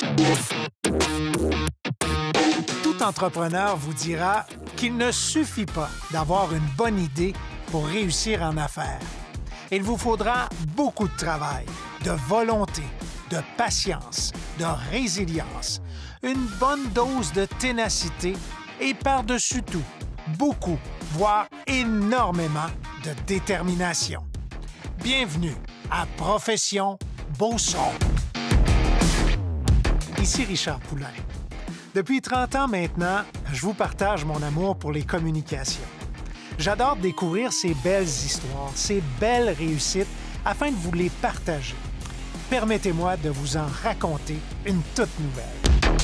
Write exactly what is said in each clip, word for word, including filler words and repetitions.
Tout entrepreneur vous dira qu'il ne suffit pas d'avoir une bonne idée pour réussir en affaires. Il vous faudra beaucoup de travail, de volonté, de patience, de résilience, une bonne dose de ténacité et par-dessus tout, beaucoup, voire énormément de détermination. Bienvenue à Profession Beauceron. Ici Richard Poulain. Depuis trente ans maintenant, je vous partage mon amour pour les communications. J'adore découvrir ces belles histoires, ces belles réussites, afin de vous les partager. Permettez-moi de vous en raconter une toute nouvelle.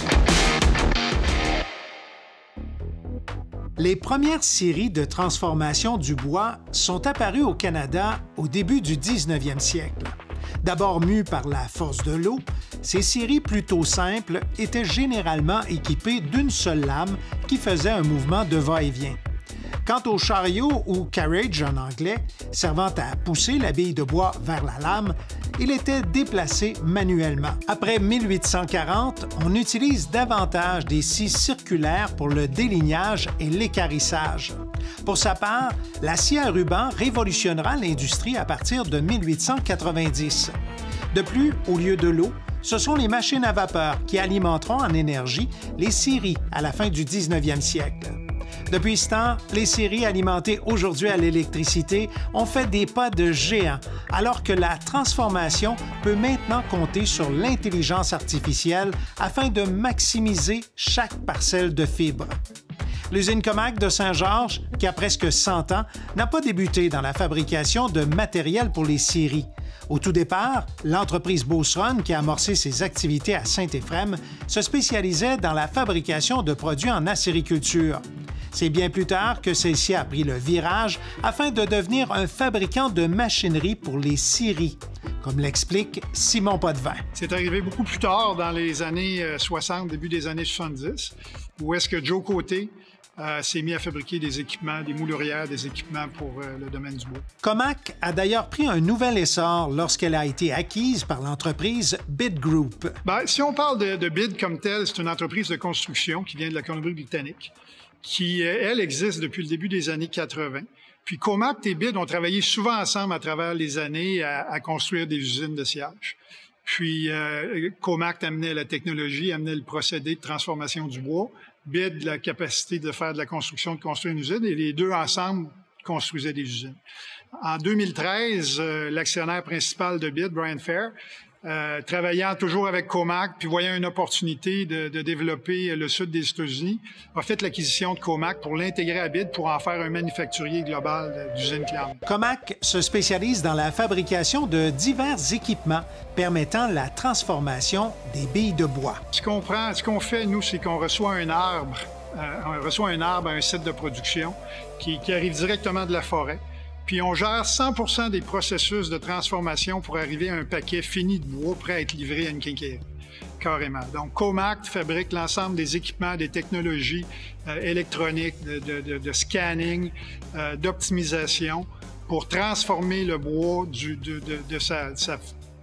Les premières scieries de transformation du bois sont apparues au Canada au début du dix-neuvième siècle. D'abord mues par la force de l'eau, ces scieries plutôt simples étaient généralement équipées d'une seule lame qui faisait un mouvement de va-et-vient. Quant au chariot ou carriage en anglais, servant à pousser la bille de bois vers la lame, il était déplacé manuellement. Après mille huit cent quarante, on utilise davantage des scies circulaires pour le délignage et l'équarrissage. Pour sa part, la scie à ruban révolutionnera l'industrie à partir de mille huit cent quatre-vingt-dix. De plus, au lieu de l'eau, ce sont les machines à vapeur qui alimenteront en énergie les scieries à la fin du dix-neuvième siècle. Depuis ce temps, les scieries alimentées aujourd'hui à l'électricité ont fait des pas de géant, alors que la transformation peut maintenant compter sur l'intelligence artificielle afin de maximiser chaque parcelle de fibres. L'usine Comac de Saint-Georges, qui a presque cent ans, n'a pas débuté dans la fabrication de matériel pour les scieries. Au tout départ, l'entreprise Beauceron, qui a amorcé ses activités à Saint-Éphrem, se spécialisait dans la fabrication de produits en acériculture. C'est bien plus tard que celle-ci a pris le virage afin de devenir un fabricant de machinerie pour les scieries, comme l'explique Simon Potvin. C'est arrivé beaucoup plus tard, dans les années soixante, début des années soixante-dix, où est-ce que Joe Côté euh, s'est mis à fabriquer des équipements, des moulurières, des équipements pour euh, le domaine du bois. Comac a d'ailleurs pris un nouvel essor lorsqu'elle a été acquise par l'entreprise Bid Group. Bien, si on parle de, de Bid comme telle, c'est une entreprise de construction qui vient de la Colombie-Britannique, qui, elle, existe depuis le début des années quatre-vingt. Puis Comac et Bid ont travaillé souvent ensemble à travers les années à, à construire des usines de sciage. Puis euh, Comac amenait la technologie, amenait le procédé de transformation du bois, Bid la capacité de faire de la construction, de construire une usine, et les deux ensemble construisaient des usines. En deux mille treize, euh, l'actionnaire principal de Bid, Brian Fair, Euh, travaillant toujours avec Comac, puis voyant une opportunité de, de développer le sud des États-Unis, a fait l'acquisition de Comac pour l'intégrer à Bid pour en faire un manufacturier global d'usines Clermont. Comac se spécialise dans la fabrication de divers équipements permettant la transformation des billes de bois. Ce qu'on prend, ce qu'on fait, nous, c'est qu'on reçoit un arbre, euh, on reçoit un arbre à un site de production qui, qui arrive directement de la forêt. Puis on gère cent pour cent des processus de transformation pour arriver à un paquet fini de bois prêt à être livré à une quincaillerie, carrément. Donc Comac fabrique l'ensemble des équipements, des technologies euh, électroniques, de, de, de, de scanning, euh, d'optimisation pour transformer le bois du, de, de, de sa, sa,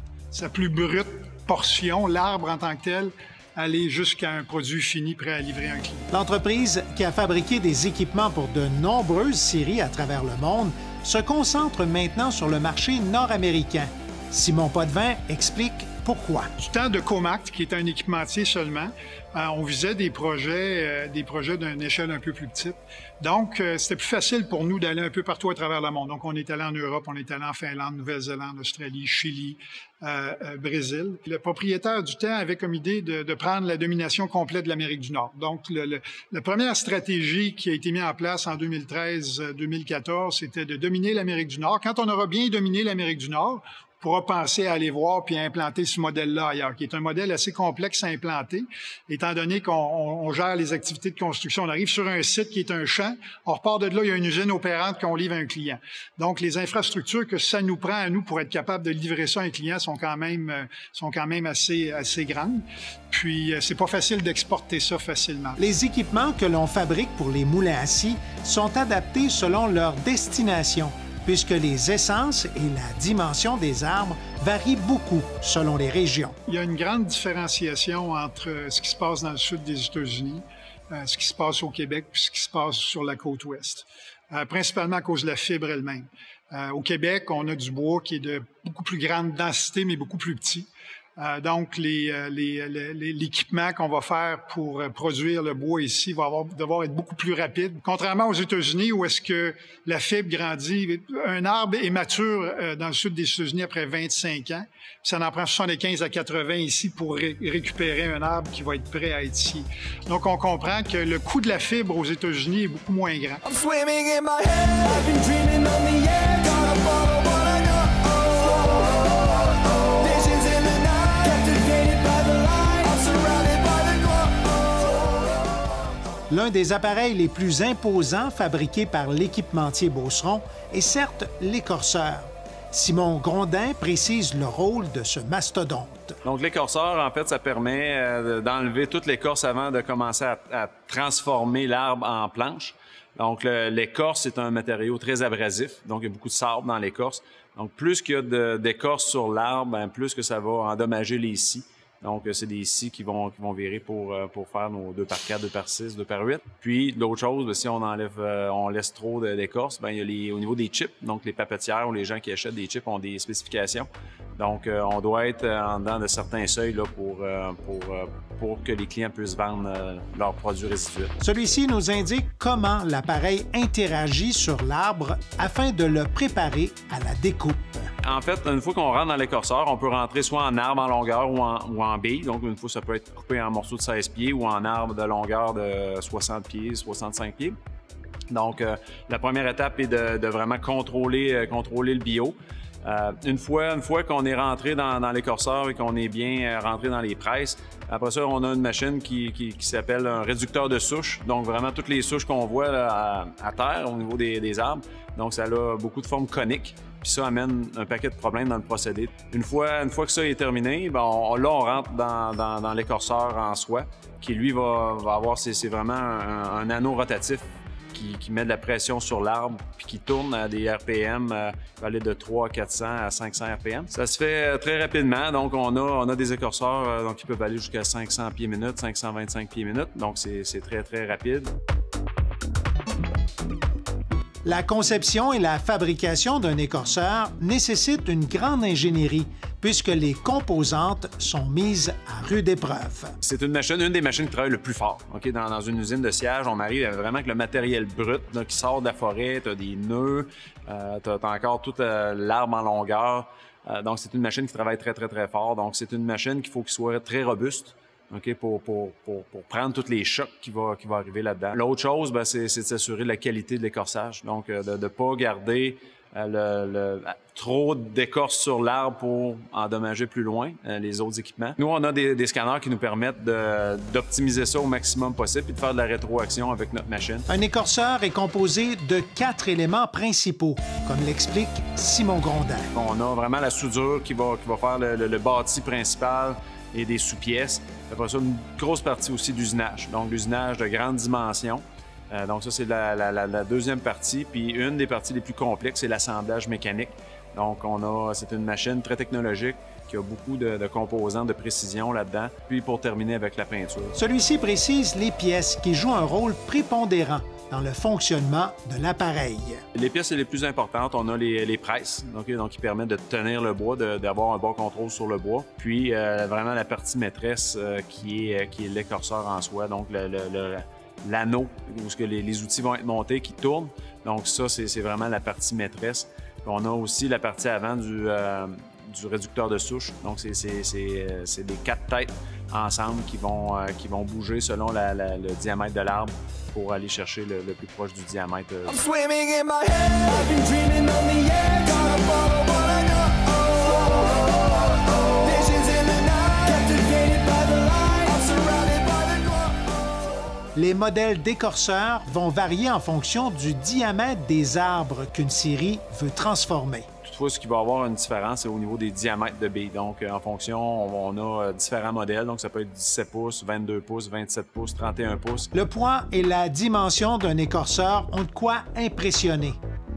sa plus brute portion, l'arbre en tant que tel, aller jusqu'à un produit fini prêt à livrer à un client. L'entreprise, qui a fabriqué des équipements pour de nombreuses scieries à travers le monde, se concentre maintenant sur le marché nord-américain. Simon Potvin explique pourquoi. Du temps de Comac, qui est un équipementier seulement, euh, on visait des projets, euh, des projets d'une échelle un peu plus petite. Donc, euh, c'était plus facile pour nous d'aller un peu partout à travers le monde. Donc, on est allé en Europe, on est allé en Finlande, Nouvelle-Zélande, Australie, Chili, euh, euh, Brésil. Le propriétaire du temps avait comme idée de, de prendre la domination complète de l'Amérique du Nord. Donc, le, le, la première stratégie qui a été mise en place en deux mille treize deux mille quatorze, c'était de dominer l'Amérique du Nord. Quand on aura bien dominé l'Amérique du Nord, on pourra penser à aller voir puis à implanter ce modèle-là ailleurs, qui est un modèle assez complexe à implanter, étant donné qu'on on, on gère les activités de construction. On arrive sur un site qui est un champ, on repart de là, il y a une usine opérante qu'on livre à un client. Donc, les infrastructures que ça nous prend à nous pour être capable de livrer ça à un client sont quand même, sont quand même assez, assez grandes. Puis, c'est pas facile d'exporter ça facilement. Les équipements que l'on fabrique pour les moulins à scie sont adaptés selon leur destination. puisque les essences et la dimension des arbres varient beaucoup selon les régions. Il y a une grande différenciation entre ce qui se passe dans le sud des États-Unis, euh, ce qui se passe au Québec, puis ce qui se passe sur la côte ouest, euh, principalement à cause de la fibre elle-même. Euh, au Québec, on a du bois qui est de beaucoup plus grande densité, mais beaucoup plus petit. Euh, donc, les, les, les, l'équipement qu'on va faire pour produire le bois ici va avoir, devoir être beaucoup plus rapide. Contrairement aux États-Unis, où est-ce que la fibre grandit, un arbre est mature euh, dans le sud des États-Unis après vingt-cinq ans. Ça en prend soixante-quinze à quatre-vingts ici pour ré- récupérer un arbre qui va être prêt à être ici. Donc, on comprend que le coût de la fibre aux États-Unis est beaucoup moins grand. I'm swimming in my head, I've been dreaming on the air, gonna follow what I know. L'un des appareils les plus imposants fabriqués par l'équipementier Beauceron est certes l'écorceur. Simon Grondin précise le rôle de ce mastodonte. Donc l'écorceur, en fait, ça permet euh, d'enlever toute l'écorce avant de commencer à, à transformer l'arbre en planche. Donc l'écorce, c'est un matériau très abrasif, donc il y a beaucoup de sable dans l'écorce. Donc plus qu'il y a d'écorce sur l'arbre, ben, plus que ça va endommager les scies. Donc, c'est des scies qui vont, qui vont virer pour, pour faire nos deux par quatre, deux par six, deux par huit. Puis, l'autre chose, si on enlève, on laisse trop d'écorce, ben il y a les, au niveau des chips, donc les papetières ou les gens qui achètent des chips ont des spécifications. Donc, on doit être en dedans de certains seuils là, pour, pour, pour que les clients puissent vendre leurs produits résiduels. Celui-ci nous indique comment l'appareil interagit sur l'arbre afin de le préparer à la découpe. En fait, une fois qu'on rentre dans l'écorceur, on peut rentrer soit en arbre en longueur ou en, ou en bille. Donc, une fois, ça peut être coupé en morceaux de seize pieds ou en arbre de longueur de soixante pieds, soixante-cinq pieds. Donc, euh, la première étape est de, de vraiment contrôler, euh, contrôler le bio. Euh, une fois, une fois qu'on est rentré dans, dans l'écorceur et qu'on est bien rentré dans les presses, après ça, on a une machine qui, qui, qui s'appelle un réducteur de souches. Donc, vraiment, toutes les souches qu'on voit là, à, à terre, au niveau des, des arbres. Donc, ça a beaucoup de formes coniques. Puis ça amène un paquet de problèmes dans le procédé. Une fois, une fois que ça est terminé, ben on, là, on rentre dans, dans, dans l'écorceur en soi, qui, lui, va, va avoir... C'est vraiment un, un anneau rotatif qui, qui met de la pression sur l'arbre puis qui tourne à des R P M, euh, qui va aller de trois à quatre cents à cinq cents R P M. Ça se fait très rapidement. Donc, on a, on a des écorceurs euh, donc, qui peuvent aller jusqu'à cinq cents pieds minute, cinq cent vingt-cinq pieds minute. Donc, c'est très, très rapide. La conception et la fabrication d'un écorceur nécessitent une grande ingénierie puisque les composantes sont mises à rude épreuve. C'est une machine, une des machines qui travaille le plus fort. Okay? Dans, dans une usine de sciage, on arrive vraiment avec le matériel brut là, qui sort de la forêt, tu as des nœuds, euh, tu as encore tout euh, l'arbre en longueur. Euh, donc, c'est une machine qui travaille très, très, très fort. Donc, c'est une machine qu'il faut qu'il soit très robuste. Okay, pour, pour, pour, pour prendre tous les chocs qui vont qui va arriver là-dedans. L'autre chose, ben, c'est de s'assurer de la qualité de l'écorçage. Donc, euh, de ne pas garder euh, le, le, trop d'écorce sur l'arbre pour endommager plus loin euh, les autres équipements. Nous, on a des, des scanners qui nous permettent d'optimiser ça au maximum possible et de faire de la rétroaction avec notre machine. Un écorceur est composé de quatre éléments principaux, comme l'explique Simon Grondin. On a vraiment la soudure qui va, qui va faire le, le, le bâti principal et des sous-pièces. Après ça, une grosse partie aussi d'usinage, donc l'usinage de grande dimension. Euh, donc ça, c'est la, la, la, la deuxième partie. Puis une des parties les plus complexes, c'est l'assemblage mécanique. Donc on a, c'est une machine très technologique qui a beaucoup de, de composants de précision là-dedans. Puis pour terminer avec la peinture. Celui-ci précise les pièces qui jouent un rôle prépondérant dans le fonctionnement de l'appareil. Les pièces les plus importantes, on a les, les presses, okay, donc qui permettent de tenir le bois, d'avoir un bon contrôle sur le bois. Puis euh, vraiment la partie maîtresse euh, qui est, qui est l'écorceur en soi, donc l'anneau où que les, les outils vont être montés, qui tournent. Donc ça, c'est vraiment la partie maîtresse. Puis on a aussi la partie avant du, euh, du réducteur de souche. Donc c'est des quatre têtes ensemble qui vont, euh, qui vont bouger selon la, la, le diamètre de l'arbre pour aller chercher le, le plus proche du diamètre. I'm swimming in my head, I've been dreaming on the air, gonna follow what I know. Visions in the night, captivated by the light, I'm surrounded by the glow. Les modèles d'écorceurs vont varier en fonction du diamètre des arbres qu'une scierie veut transformer. Toutefois, ce qui va avoir une différence, c'est au niveau des diamètres de billes. Donc, en fonction, on a différents modèles. Donc, ça peut être dix-sept pouces, vingt-deux pouces, vingt-sept pouces, trente et un pouces. Le poids et la dimension d'un écorceur ont de quoi impressionner.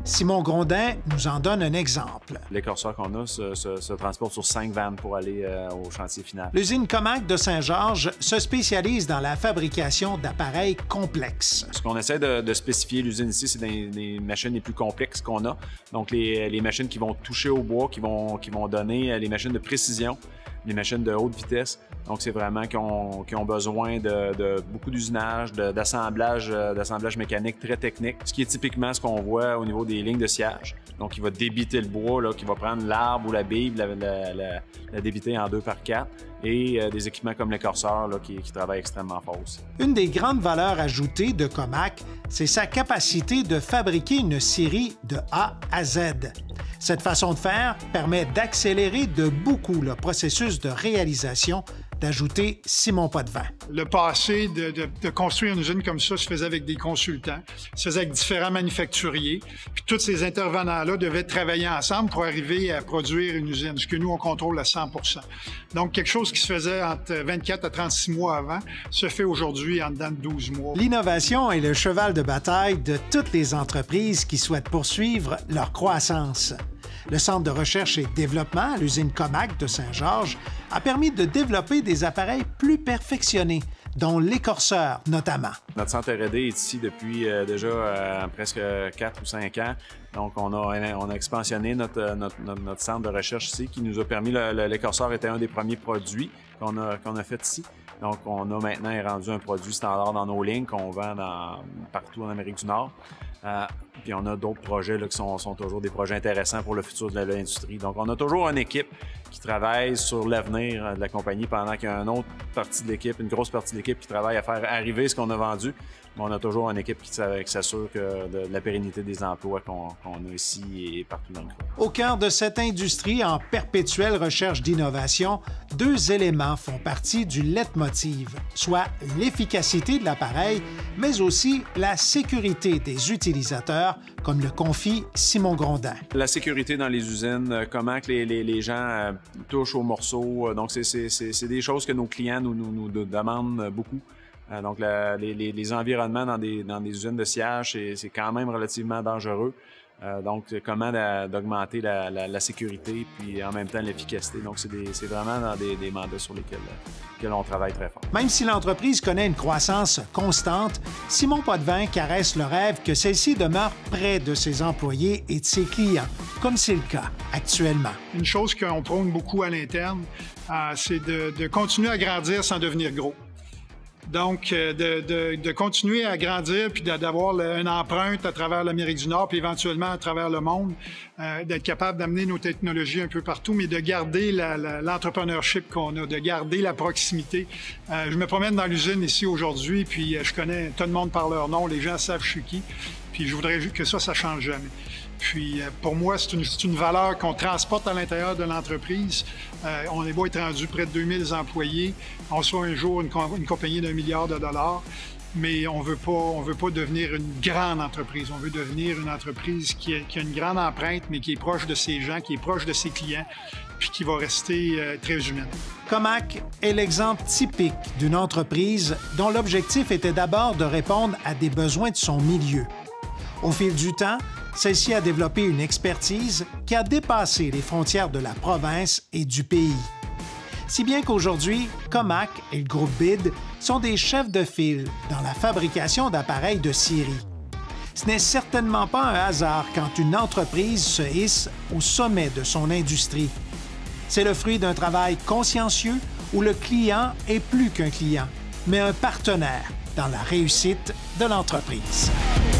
Simon Grondin nous en donne un exemple. L'écorceur qu'on a se, se, se transporte sur cinq vannes pour aller euh, au chantier final. L'usine Comac de Saint-Georges se spécialise dans la fabrication d'appareils complexes. Ce qu'on essaie de, de spécifier, l'usine ici, c'est des, des machines les plus complexes qu'on a. Donc, les, les machines qui vont toucher au bois, qui vont, qui vont donner les machines de précision, les machines de haute vitesse. Donc, c'est vraiment qui ont, qui ont besoin de, de beaucoup d'usinage, d'assemblage, d'assemblage mécanique très technique, ce qui est typiquement ce qu'on voit au niveau des lignes de sciage. Donc, il va débiter le bois, là, qui va prendre l'arbre ou la bible, la, la, la, la débiter en deux par quatre, et euh, des équipements comme l'écorceur qui, qui travaillent extrêmement fort aussi. Une des grandes valeurs ajoutées de Comac, c'est sa capacité de fabriquer une série de A à Z. Cette façon de faire permet d'accélérer de beaucoup le processus de réalisation, d'ajouter Simon Potvin. Le passé de, de, de construire une usine comme ça se faisait avec des consultants, se faisait avec différents manufacturiers, puis tous ces intervenants-là devaient travailler ensemble pour arriver à produire une usine, ce que nous, on contrôle à cent pour cent. Donc, quelque chose qui se faisait entre vingt-quatre à trente-six mois avant se fait aujourd'hui en dedans de douze mois. L'innovation est le cheval de bataille de toutes les entreprises qui souhaitent poursuivre leur croissance. Le Centre de recherche et développement à l'usine Comac de Saint-Georges a permis de développer des appareils plus perfectionnés, dont l'écorceur notamment. Notre centre R et D est ici depuis euh, déjà euh, presque quatre ou cinq ans. Donc, on a, on a expansionné notre, notre, notre, notre centre de recherche ici qui nous a permis, l'écorceur était un des premiers produits qu'on a, qu'on a fait ici. Donc, on a maintenant rendu un produit standard dans nos lignes qu'on vend dans, partout en Amérique du Nord. Euh, puis on a d'autres projets là, qui sont, sont toujours des projets intéressants pour le futur de l'industrie. Donc, on a toujours une équipe qui travaille sur l'avenir de la compagnie pendant qu'il y a une autre partie de l'équipe, une grosse partie de l'équipe qui travaille à faire arriver ce qu'on a vendu. Mais on a toujours une équipe qui, qui s'assure que de, de la pérennité des emplois qu'on qu'on a ici et partout dans le groupe. Au cœur de cette industrie en perpétuelle recherche d'innovation, deux éléments font partie du leitmotiv, soit l'efficacité de l'appareil, mais aussi la sécurité des utilisateurs, comme le confie Simon Grondin. La sécurité dans les usines, comment que les, les, les gens euh, touchent aux morceaux, donc c'est des choses que nos clients nous, nous, nous demandent beaucoup. Euh, donc, la, les, les, les environnements dans des, dans des usines de sciage, c'est quand même relativement dangereux. Euh, donc, comment d'augmenter la, la, la sécurité puis en même temps l'efficacité. Donc, c'est vraiment dans des, des mandats sur lesquels, lesquels on travaille très fort. Même si l'entreprise connaît une croissance constante, Simon Potvin caresse le rêve que celle-ci demeure près de ses employés et de ses clients, comme c'est le cas actuellement. Une chose qu'on prône beaucoup à l'interne, euh, c'est de, de continuer à grandir sans devenir gros. Donc, de, de, de continuer à grandir puis d'avoir une empreinte à travers l'Amérique du Nord puis éventuellement à travers le monde, euh, d'être capable d'amener nos technologies un peu partout, mais de garder l'entrepreneurship la, qu'on a, de garder la proximité. Euh, je me promène dans l'usine ici aujourd'hui, puis je connais tout le monde par leur nom, les gens savent je suis qui, puis je voudrais que ça, ça change jamais. Puis, pour moi, c'est une, une valeur qu'on transporte à l'intérieur de l'entreprise. Euh, on est beau être rendu près de deux mille employés. On soit un jour une, une compagnie d'un milliard de dollars, mais on veut pas, on veut pas devenir une grande entreprise. On veut devenir une entreprise qui a, qui a une grande empreinte, mais qui est proche de ses gens, qui est proche de ses clients, puis qui va rester euh, très humaine. Comac est l'exemple typique d'une entreprise dont l'objectif était d'abord de répondre à des besoins de son milieu. Au fil du temps, celle-ci a développé une expertise qui a dépassé les frontières de la province et du pays. Si bien qu'aujourd'hui, Comac et le groupe B I D sont des chefs de file dans la fabrication d'appareils de scierie. Ce n'est certainement pas un hasard quand une entreprise se hisse au sommet de son industrie. C'est le fruit d'un travail consciencieux où le client est plus qu'un client, mais un partenaire dans la réussite de l'entreprise.